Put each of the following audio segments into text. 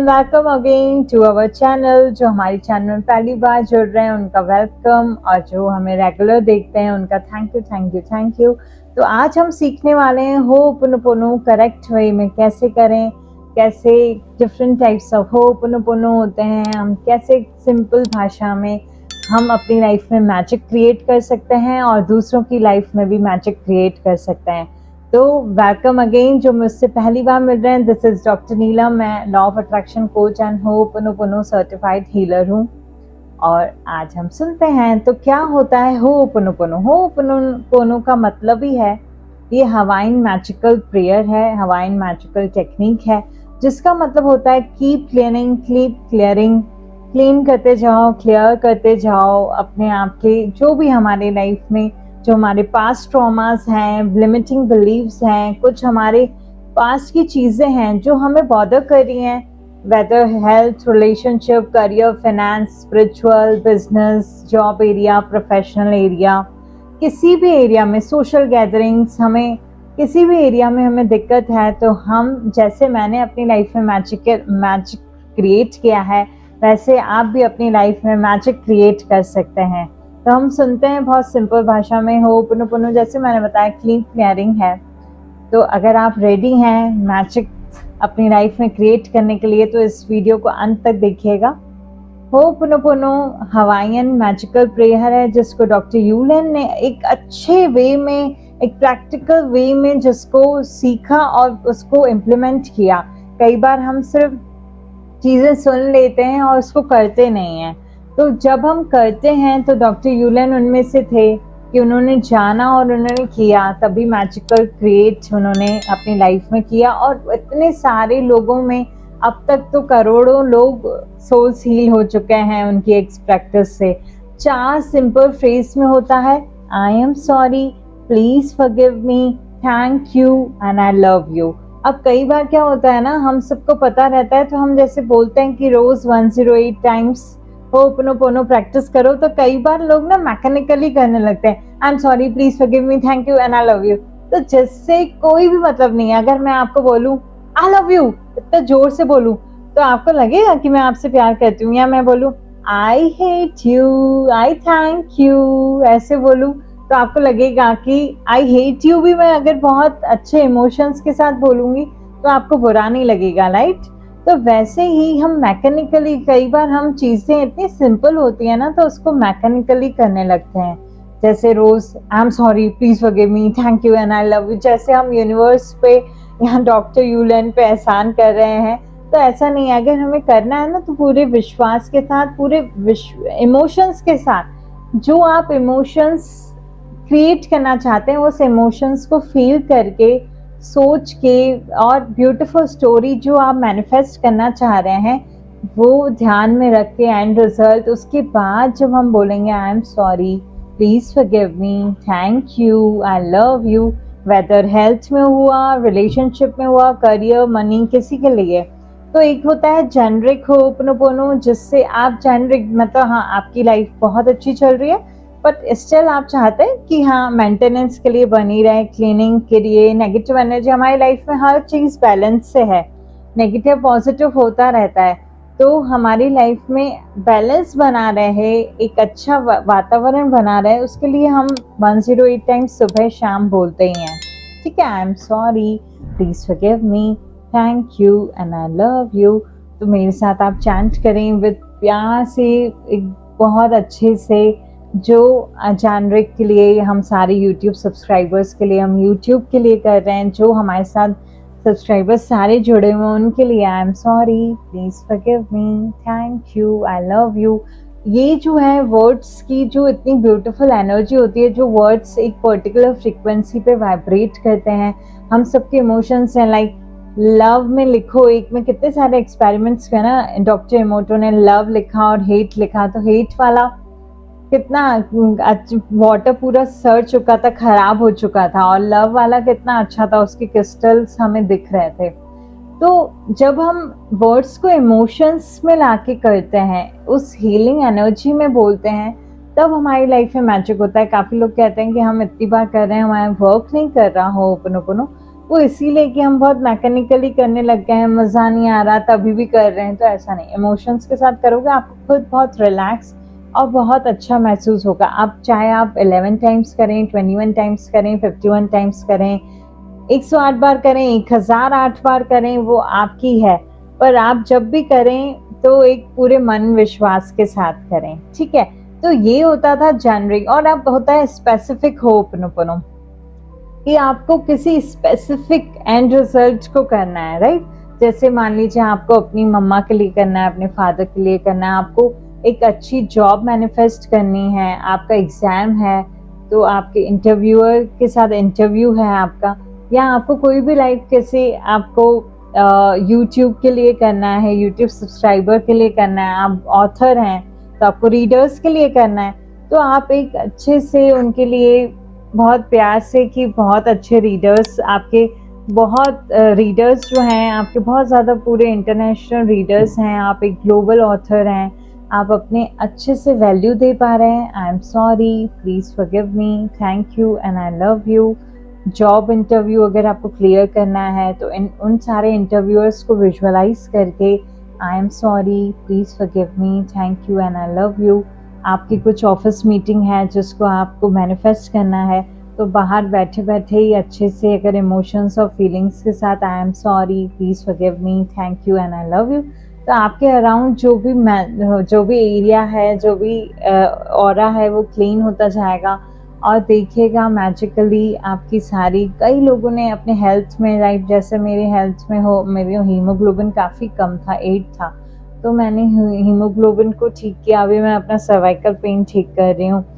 Welcome again to our channel. जो हमारी channel में पहली बार जुड़ रहे हैं उनका वेलकम, और जो हमें रेगुलर देखते हैं उनका थैंक यू। तो आज हम सीखने वाले हैं हो'ओपोनोपोनो करेक्ट वे में कैसे करें, कैसे डिफरेंट टाइप्स ऑफ हो'ओपोनोपोनो होते हैं, हम कैसे सिंपल भाषा में हम अपनी लाइफ में मैजिक क्रिएट कर सकते हैं और दूसरों की लाइफ में भी मैजिक क्रिएट कर सकते हैं। तो वेलकम अगेन। जो मुझसे पहली बार मिल रहे हैं, दिस इज डॉक्टर नीलम। मैं law of attraction coach and ho'oponopono certified healer हूँ। और आज हम सुनते हैं तो क्या होता है हो'ओपोनोपोनो। हो'ओपोनोपोनो का मतलब ही है, ये हवाइन मैजिकल प्रेयर है, हवाइन मैजिकल टेक्निक है, जिसका मतलब होता है keep cleaning, keep clearing. Clean करते जाओ, क्लियर करते जाओ अपने आप के जो भी हमारे लाइफ में जो हमारे पास्ट ट्रॉमास हैं, लिमिटिंग बिलीव्स हैं, कुछ हमारे पास्ट की चीज़ें हैं जो हमें बॉदर कर रही हैं, whether health, relationship, career, finance, spiritual, business, job area, professional area, किसी भी एरिया में, सोशल गैदरिंग्स, हमें किसी भी एरिया में हमें दिक्कत है, तो हम जैसे मैंने अपनी लाइफ में मैजिक क्रिएट किया है, वैसे आप भी अपनी लाइफ में मैजिक क्रिएट कर सकते हैं। तो हम सुनते हैं बहुत सिंपल भाषा में हो'ओपोनोपोनो, जैसे मैंने बताया क्लीन क्लियरिंग है। तो अगर आप रेडी हैं मैजिक अपनी लाइफ में क्रिएट करने के लिए तो इस वीडियो को अंत तक देखिएगा। हो'ओपोनोपोनो हवाईयन मैजिकल प्रेयर है, जिसको डॉक्टर यूलेन ने एक अच्छे वे में, एक प्रैक्टिकल वे में जिसको सीखा और उसको इम्प्लीमेंट किया। कई बार हम सिर्फ चीज़ें सुन लेते हैं और उसको करते नहीं हैं। तो जब हम करते हैं तो डॉक्टर यूलेन उनमें से थे कि उन्होंने जाना और उन्होंने किया, तभी मैजिकल क्रिएट उन्होंने अपनी लाइफ में किया। और इतने सारे लोगों में अब तक तो करोड़ों लोग सोल्स हील हो चुके हैं उनकी एक प्रैक्टिस से। 4 सिंपल फ्रेज में होता है, I am sorry, please forgive me, thank you and I love you. अब कई बार क्या होता है ना, हम सबको पता रहता है तो हम जैसे बोलते हैं कि रोज 108 टाइम्स हो'ओपोनोपोनो प्रैक्टिस करो, तो कई बार लोग ना मैकेनिकली करने लगते हैं, I am sorry, please forgive me, thank you and I love you. तो जिससे कोई भी मतलब नहीं है। अगर मैं आपको बोलूं आई लव यू, इतना जोर से बोलूं, तो आपको लगेगा कि मैं आपसे प्यार करती हूँ। या मैं बोलूं I hate you, I thank you, ऐसे बोलूं तो आपको लगेगा कि आई हेट यू भी मैं अगर बहुत अच्छे इमोशंस के साथ बोलूंगी तो आपको बुरा नहीं लगेगा, राइट। तो वैसे ही हम मैकेनिकली, कई बार हम चीज़ें इतनी सिंपल होती है ना तो उसको मैकेनिकली करने लगते हैं। जैसे रोज I am sorry, please forgive me, thank you and I love you, जैसे हम यूनिवर्स पे या डॉक्टर यूलेन पे एहसान कर रहे हैं। तो ऐसा नहीं है, अगर हमें करना है ना तो पूरे विश्वास के साथ, पूरे इमोशंस के साथ, जो आप इमोशंस क्रिएट करना चाहते हैं उस इमोशंस को फील करके, सोच के, और ब्यूटीफुल स्टोरी जो आप मैनिफेस्ट करना चाह रहे हैं वो ध्यान में रख के एंड रिजल्ट, उसके बाद जब हम बोलेंगे I am sorry, please forgive me, thank you, I love you, whether health में हुआ, रिलेशनशिप में हुआ, करियर, मनी, किसी के लिए। तो एक होता है जेनरिक हो'ओपोनोपोनो, जिससे आप जेनरिक मतलब हाँ आपकी लाइफ बहुत अच्छी चल रही है बट स्टिल आप चाहते हैं कि हाँ मेंटेनेंस के लिए बनी रहे, क्लीनिंग के लिए, नेगेटिव एनर्जी हमारी लाइफ में हर चीज़ बैलेंस से है, नेगेटिव पॉजिटिव होता रहता है। तो हमारी लाइफ में बैलेंस बना रहे, एक अच्छा वातावरण बना रहे, उसके लिए हम 108 टाइम्स सुबह शाम बोलते ही हैं, ठीक है। I am sorry, please forgive me, thank you and I love you. तो मेरे साथ आप चैंट करें विद प्यार से, एक बहुत अच्छे से। जो जेनरिक के लिए हम सारे यूट्यूब सब्सक्राइबर्स के लिए, हम यूट्यूब के लिए कर रहे हैं, जो हमारे साथ सब्सक्राइबर्स सारे जुड़े हुए हैं उनके लिए, I am sorry, please forgive me, thank you, I love you. ये जो है वर्ड्स की जो इतनी ब्यूटीफुल एनर्जी होती है, जो वर्ड्स एक पर्टिकुलर फ्रीक्वेंसी पे वाइब्रेट करते हैं, हम सबके इमोशंस हैं। लाइक लव में लिखो, एक में कितने सारे एक्सपेरिमेंट्स हुए ना, डॉक्टर इमोटो ने लव लिखा और हेट लिखा, तो हेट वाला कितना वाटर पूरा सड़ चुका था, खराब हो चुका था, और लव वाला कितना अच्छा था, उसके क्रिस्टल्स हमें दिख रहे थे। तो जब हम वर्ड्स को इमोशंस में लाके करते हैं, उस हीलिंग एनर्जी में बोलते हैं, तब हमारी लाइफ में मैजिक होता है। काफ़ी लोग कहते हैं कि हम इतनी बार कर रहे हैं, हमारा वर्क नहीं कर रहा हो'ओपोनोपोनो, वो इसीलिए कि हम बहुत मैकेनिकली करने लग गए हैं, मज़ा नहीं आ रहा तभी भी कर रहे हैं। तो ऐसा नहीं, इमोशंस के साथ करोगे आपको खुद बहुत रिलैक्स और बहुत अच्छा महसूस होगा। आप चाहे आप 11 टाइम्स करें, 21 टाइम्स करें, 51 टाइम्स करें, 108 बार करें, 1008 बार करें, वो आपकी है। पर आप जब भी करें तो एक पूरे मन विश्वास के साथ करें, ठीक है। तो ये होता था जेनरिक। और अब होता है स्पेसिफिक होपनोपोनो, कि आपको किसी स्पेसिफिक एंड रिजल्ट को करना है, राइट। जैसे मान लीजिए आपको अपनी मम्मा के लिए करना है, अपने फादर के लिए करना है, आपको एक अच्छी जॉब मैनिफेस्ट करनी है, आपका एग्जाम है तो आपके इंटरव्यूअर के साथ इंटरव्यू है आपका, या आपको कोई भी लाइफ कैसे आपको यूट्यूब के लिए करना है, यूट्यूब सब्सक्राइबर के लिए करना है, आप ऑथर हैं तो आपको रीडर्स के लिए करना है। तो आप एक अच्छे से उनके लिए बहुत प्यार से, कि बहुत अच्छे रीडर्स आपके, बहुत रीडर्स जो हैं आपके बहुत ज़्यादा पूरे इंटरनेशनल रीडर्स हैं, आप एक ग्लोबल ऑथर हैं, आप अपने अच्छे से वैल्यू दे पा रहे हैं। I am sorry, please forgive me, thank you and I love you. Job interview अगर आपको क्लियर करना है तो उन सारे इंटरव्यूअर्स को विजुअलाइज करके I am sorry, please forgive me, thank you and I love you. आपकी कुछ ऑफिस मीटिंग है जिसको आपको मैनिफेस्ट करना है, तो बाहर बैठे बैठे ही अच्छे से अगर इमोशंस और फीलिंग्स के साथ I am sorry, please forgive me, thank you and I love you, तो आपके अराउंड जो भी एरिया है, जो भी ऑरा है, वो क्लीन होता जाएगा। और देखिएगा मैजिकली आपकी सारी, कई लोगों ने अपने हेल्थ में, राइट, जैसे मेरे हेल्थ में मेरे हीमोग्लोबिन काफ़ी कम था, 8 था, तो मैंने हीमोग्लोबिन को ठीक किया। अभी मैं अपना सर्वाइकल पेन ठीक कर रही हूँ,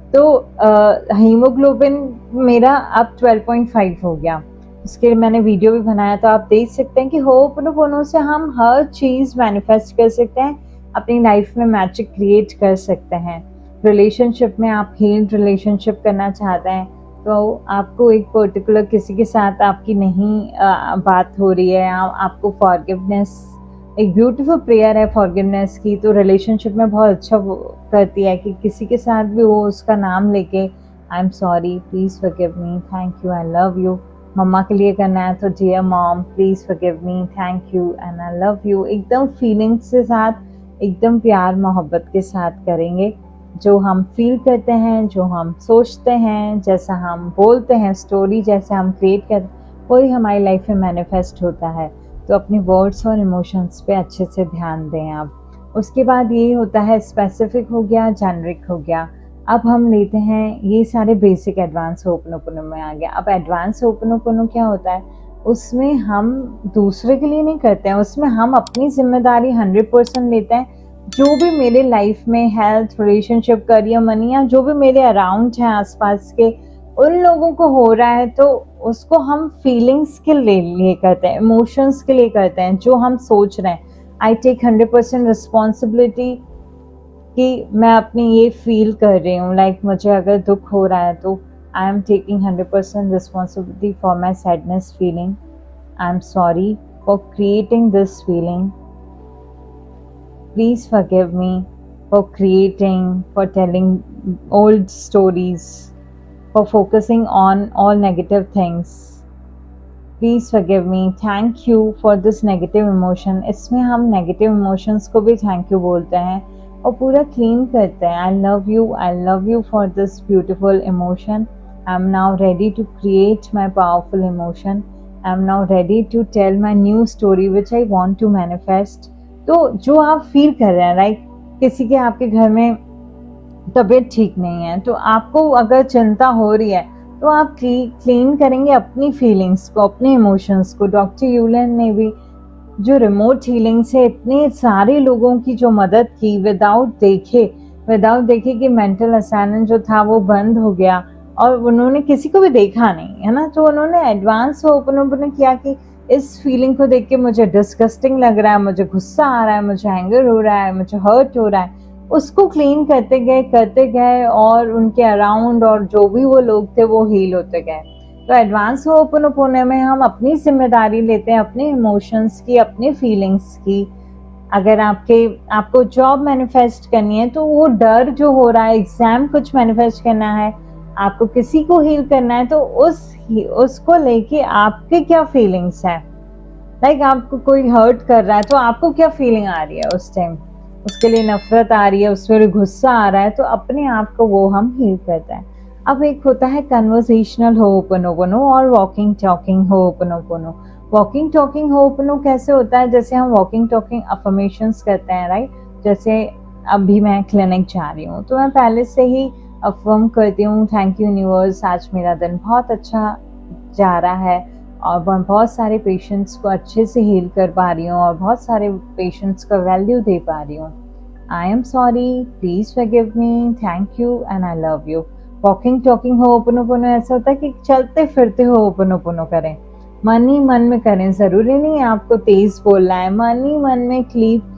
तो हीमोग्लोबिन मेरा अब 12.5 हो गया। इसके लिए मैंने वीडियो भी बनाया, तो आप देख सकते हैं कि होपनोपोनो से हम हर चीज़ मैनिफेस्ट कर सकते हैं, अपनी लाइफ में मैजिक क्रिएट कर सकते हैं। रिलेशनशिप में आप हील्ड रिलेशनशिप करना चाहते हैं, तो आपको एक पर्टिकुलर किसी के साथ आपकी नहीं बात हो रही है, आपको फॉरगिवनेस, एक ब्यूटीफुल प्रेयर है फॉरगिवनेस की, तो रिलेशनशिप में बहुत अच्छा करती है कि किसी के साथ भी वो उसका नाम लेके I am sorry, please forgive me, thank you, I love you. मम्मा के लिए करना है तो dear mom, please forgive me, thank you and I love you. एकदम फीलिंग्स के साथ, एकदम प्यार मोहब्बत के साथ करेंगे। जो हम फील करते हैं, जो हम सोचते हैं, जैसा हम बोलते हैं, स्टोरी जैसे हम क्रिएट करते हैं, वही हमारी लाइफ में मैनिफेस्ट होता है। तो अपने वर्ड्स और इमोशंस पे अच्छे से ध्यान दें आप। उसके बाद ये होता है स्पेसिफिक हो गया, जेनरिक हो गया। अब हम लेते हैं ये सारे बेसिक, एडवांस होपनोपोनो में आ गया। अब एडवांस होपनोपोनो क्या होता है, उसमें हम दूसरे के लिए नहीं करते हैं, उसमें हम अपनी जिम्मेदारी 100% लेते हैं। जो भी मेरे लाइफ में हेल्थ, रिलेशनशिप, करियर, मनी, या जो भी मेरे अराउंड हैं आसपास के, उन लोगों को हो रहा है, तो उसको हम फीलिंग्स के लिए करते हैं, इमोशंस के लिए करते हैं, जो हम सोच रहे हैं। आई टेक 100% रिस्पॉन्सिबिलिटी कि मैं अपनी ये फील कर रही हूँ, लाइक मुझे अगर दुख हो रहा है तो I am taking 100% responsibility for my sadness feeling. I am sorry for creating this feeling, please forgive me for creating, for telling old stories, for focusing on all negative things. Please forgive me, thank you for this negative emotion। इसमें हम negative emotions को भी thank you बोलते हैं और पूरा clean करते हैं। I love you for this beautiful emotion। I am now ready to create my powerful emotion। I am now ready to tell my new story which I want to manifest। तो जो आप feel कर रहे हैं, right, किसी के आपके घर में तबीयत ठीक नहीं है, तो आपको अगर चिंता हो रही है तो आप क्लीन करेंगे अपनी फीलिंग्स को, अपने इमोशंस को। डॉक्टर यूलन ने भी जो रिमोट हीलिंग से इतने सारे लोगों की जो मदद की, विदाउट देखे कि मेंटल असाइलेंस जो था वो बंद हो गया और उन्होंने किसी को भी देखा नहीं, है ना। तो उन्होंने एडवांस होपनोपोनो किया कि इस फीलिंग को देख के मुझे डिस्गस्टिंग लग रहा है, मुझे गुस्सा आ रहा है, मुझे एंगर हो रहा है, मुझे हर्ट हो रहा है, उसको क्लीन करते गए और उनके अराउंड और जो भी वो लोग थे वो हील होते गए। तो एडवांस होपनोपोनो में हम अपनी जिम्मेदारी लेते हैं, अपने इमोशंस की, अपने फीलिंग्स की। अगर आपको जॉब मैनिफेस्ट करनी है तो वो डर जो हो रहा है, एग्जाम कुछ मैनिफेस्ट करना है, आपको किसी को हील करना है तो उसको लेके आपके क्या फीलिंग्स है, लाइक आपको कोई हर्ट कर रहा है तो आपको क्या फीलिंग आ रही है उस टाइम, उसके लिए नफरत आ रही है, उस पर गुस्सा आ रहा है, तो अपने आप को वो हम हील करते हैं। अब एक होता है कन्वर्सेशनल होओपोनोपोनो और walking talking ho'oponopono. Walking talking ho'opono कैसे होता है, जैसे हम वॉकिंग टॉकिंग अफर्मेशंस करते हैं, राइट। जैसे अभी मैं क्लिनिक जा रही हूँ तो मैं पहले से ही अफर्म करती हूँ, थैंक यू यूनिवर्स, आज मेरा दिन बहुत अच्छा जा रहा है और मैं बहुत सारे पेशेंट्स को अच्छे से हील कर पा रही हूँ और बहुत सारे पेशेंट्स का वैल्यू दे पा रही हूँ। I am sorry, please forgive me, thank you and I love you. Walking talking ho'oponopono ऐसा होता है कि चलते फिरते होओपोनोपोनो करें, मन ही मन में करें, जरूरी नहीं आपको तेज बोलना है, मन ही मन में क्लीप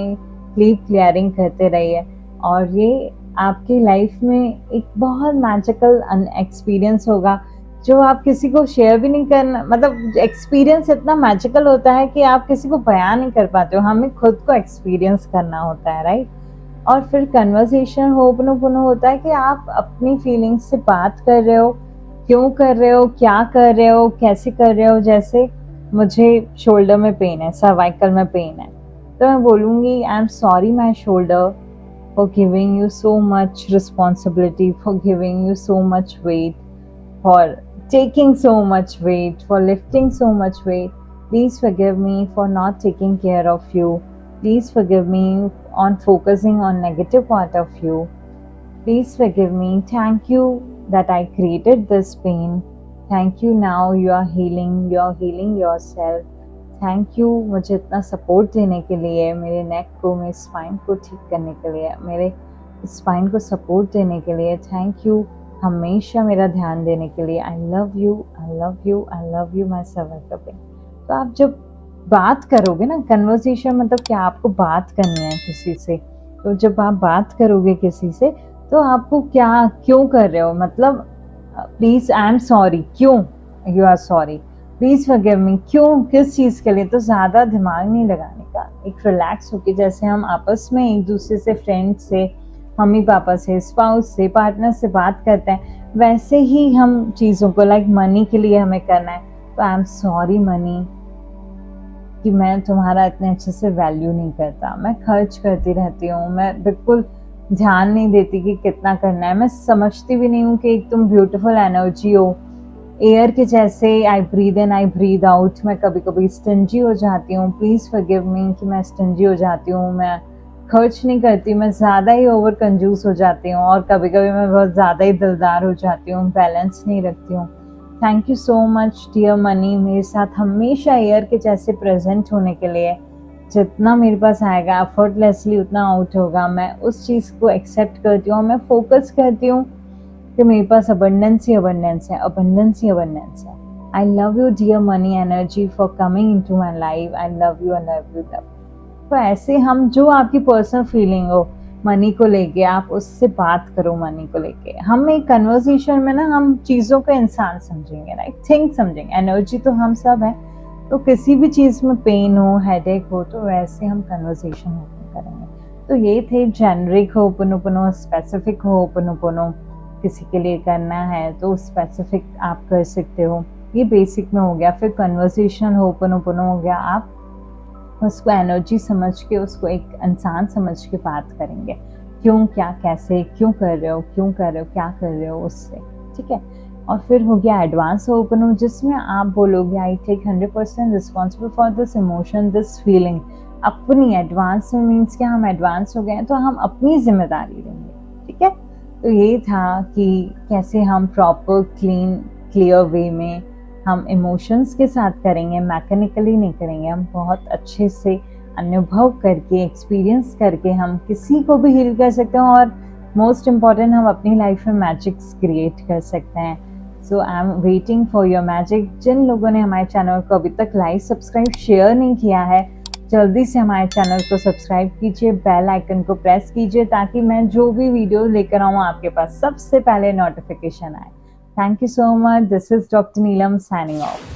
क्लियरिंग करते रहिए और ये आपकी लाइफ में एक बहुत मैजिकल एक्सपीरियंस होगा जो आप किसी को शेयर भी नहीं करना, मतलब एक्सपीरियंस इतना मैजिकल होता है कि आप किसी को बयान नहीं कर पाते हो, हमें खुद को एक्सपीरियंस करना होता है, राइट। और फिर कन्वर्सेशन होओपोनोपोनो होता है कि आप अपनी फीलिंग्स से बात कर रहे हो, क्यों कर रहे हो, क्या कर रहे हो, कैसे कर रहे हो। जैसे मुझे शोल्डर में पेन है, सर्वाइकल में पेन है, तो मैं बोलूँगी I am sorry my shoulder for giving you so much responsibility, for giving you so much weight, for taking so much weight, for lifting so much weight. Please forgive me for not taking care of you. Please forgive me on focusing on negative part of you. Please forgive me. Thank you that I created this pain. Thank you, now you are healing. You are healing yourself. Thank you मुझे इतना support देने के लिए, मेरे नेक को, मेरे spine को ठीक करने के लिए, मेरे स्पाइन को सपोर्ट देने के लिए। थैंक यू हमेशा मेरा ध्यान देने के लिए। I love you, I love you, I love you my cervical pain. तो आप जब बात करोगे ना, कन्वर्सेशन मतलब क्या, आपको बात करनी है किसी से, तो जब आप बात करोगे किसी से तो आपको क्या, क्यों कर रहे हो, मतलब प्लीज आई एम सॉरी, क्यों you are sorry, please forgive me, क्यों, किस चीज़ के लिए। तो ज़्यादा दिमाग नहीं लगाने का, एक रिलैक्स होके, जैसे हम आपस में एक दूसरे से, फ्रेंड से, मम्मी पापा से, स्पाउस से, पार्टनर से बात करते हैं, वैसे ही हम चीज़ों को, लाइक मनी के लिए हमें करना है तो आई एम सॉरी मनी कि मैं तुम्हारा इतने अच्छे से वैल्यू नहीं करता, मैं खर्च करती रहती हूँ, मैं बिल्कुल ध्यान नहीं देती कि कितना करना है, मैं समझती भी नहीं हूँ कि एक तुम ब्यूटीफुल एनर्जी हो, एयर के जैसे, I breathe in I breathe out. मैं कभी कभी स्टिंजी हो जाती हूँ, प्लीज़ फॉरगिव मी कि मैं स्टिंजी हो जाती हूँ, मैं खर्च नहीं करती, मैं ज़्यादा ही ओवर कंजूस हो जाती हूँ और कभी कभी मैं बहुत ज़्यादा ही दिलदार हो जाती हूँ, बैलेंस नहीं रखती हूँ। Thank you so much dear money, मेरे साथ हमेशा एयर के जैसे प्रेजेंट होने के लिए। जितना मेरे पास आएगा एफर्टलेसली उतना आउट होगा, मैं उस चीज़ को एक्सेप्ट करती हूँ, मैं फोकस करती हूँ कि मेरे पास अबंडेंस ही अबंडेंस है, अबंडेंस ही अबंडेंस है। I love you dear money energy for coming in to my life, I love you, I love you, love. तो ऐसे हम, जो आपकी पर्सनल फीलिंग हो मनी को लेके, आप उससे बात करो मनी को लेके। हम एक कन्वर्सेशन में ना, हम चीज़ों को इंसान समझेंगे, राइट, थिंक समझेंगे, एनर्जी तो हम सब हैं, तो किसी भी चीज़ में पेन हो, हेडेक हो, तो वैसे हम कन्वर्सेशन ओपन करेंगे। तो ये थे जेनरिक होओपोनोपोनो, स्पेसिफिक होओपोनोपोनो, किसी के लिए करना है तो स्पेसिफिक आप कर सकते हो, ये बेसिक में हो गया। फिर कन्वर्सेशन होओपोनोपोनो हो गया, आप उसको एनर्जी समझ के, उसको एक इंसान समझ के बात करेंगे, क्यों, क्या, कैसे, क्यों कर रहे हो, क्यों कर रहे हो, क्या कर रहे हो, उससे, ठीक है। और फिर हो गया एडवांस होओपोनो, जिसमें आप बोलोगे I take 100% responsible for this emotion, this feeling. अपनी एडवांस में मीन्स कि हम एडवांस हो गए हैं तो हम अपनी जिम्मेदारी लेंगे, ठीक है। तो ये था कि कैसे हम प्रॉपर क्लियर वे में हम इमोशंस के साथ करेंगे, मैकेनिकली नहीं करेंगे, हम बहुत अच्छे से अनुभव करके, एक्सपीरियंस करके हम किसी को भी हील कर सकते हैं और मोस्ट इम्पॉर्टेंट हम अपनी लाइफ में मैजिक्स क्रिएट कर सकते हैं। So I am waiting for your magic. जिन लोगों ने हमारे चैनल को अभी तक लाइक, सब्सक्राइब, शेयर नहीं किया है, जल्दी से हमारे चैनल को सब्सक्राइब कीजिए, बेल आइकन को प्रेस कीजिए ताकि मैं जो भी वीडियो लेकर आऊँ आपके पास सबसे पहले नोटिफिकेशन आए। Thank you so much. This is Dr. Neelam signing off.